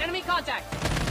Enemy contact!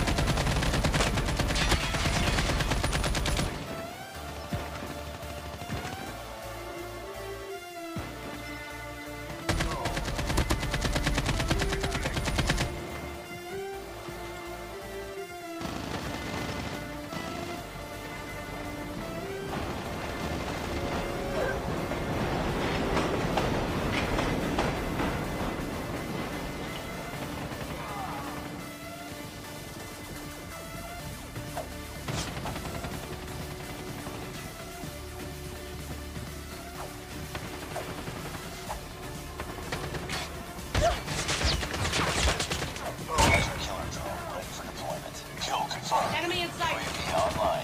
Enemy in sight! UAV online.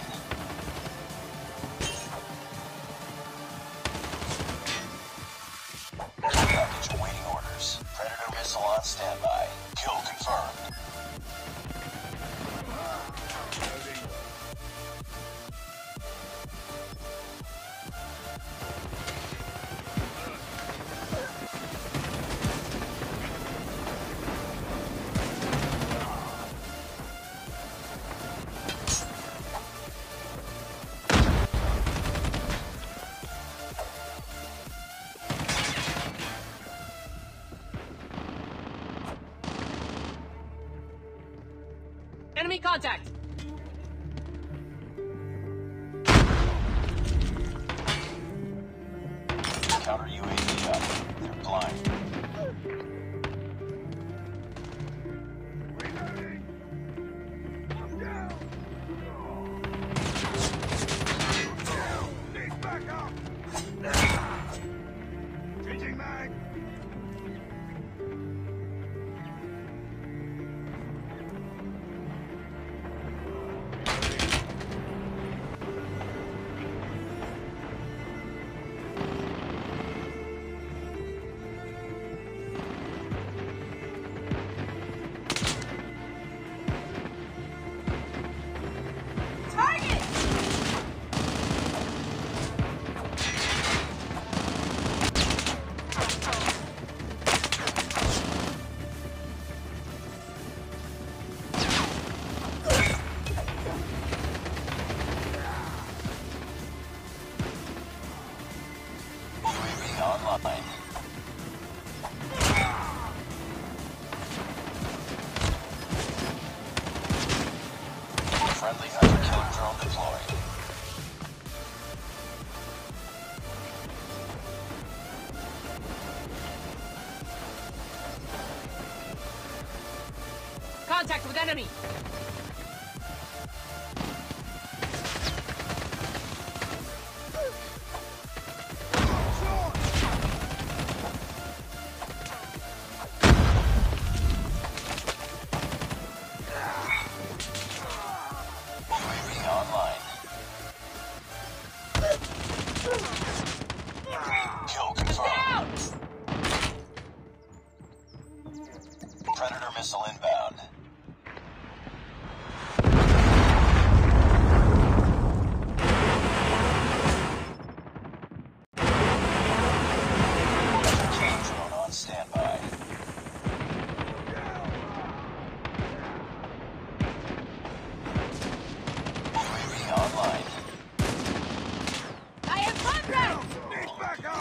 Package awaiting orders. Predator missile on standby. Kill confirmed. Enemy contact! Counter UAV up. They're blind. Need backup! Changing mag! UAV online. Friendly hunter-killer drone deployed. Contact with enemy! UAV online. Kill confirmed. Predator missile inbound. Drone on standby. UAV online. I have contact! Need backup!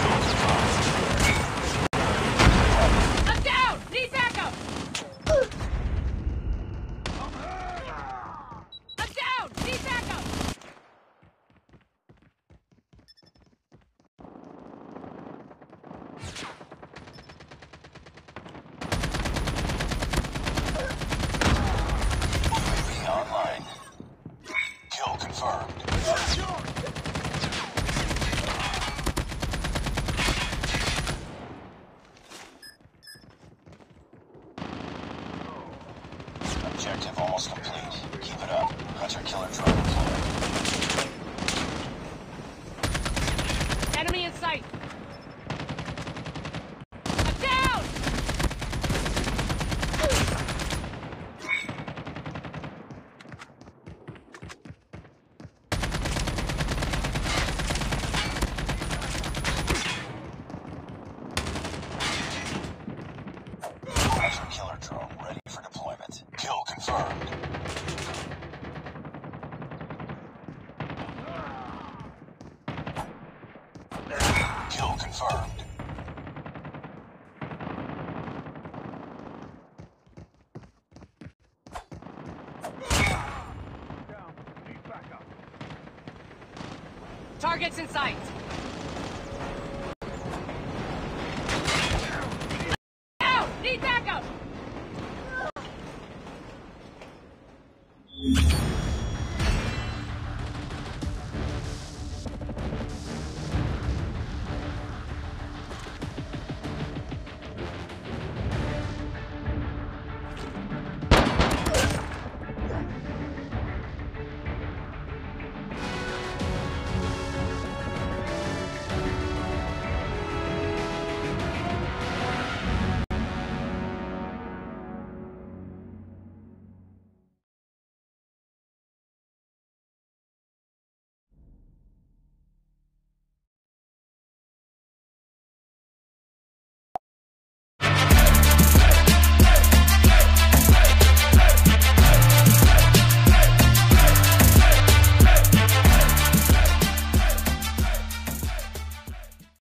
I'm down! Need backup! I'm down! Need backup! UAV online. Kill confirmed. Objective almost complete. Keep it up. Hunter-killer drone deployed. Enemy in sight! I'm down! Hunter-killer drone ready for deployment. confirmed. Down. Need backup. Targets in sight.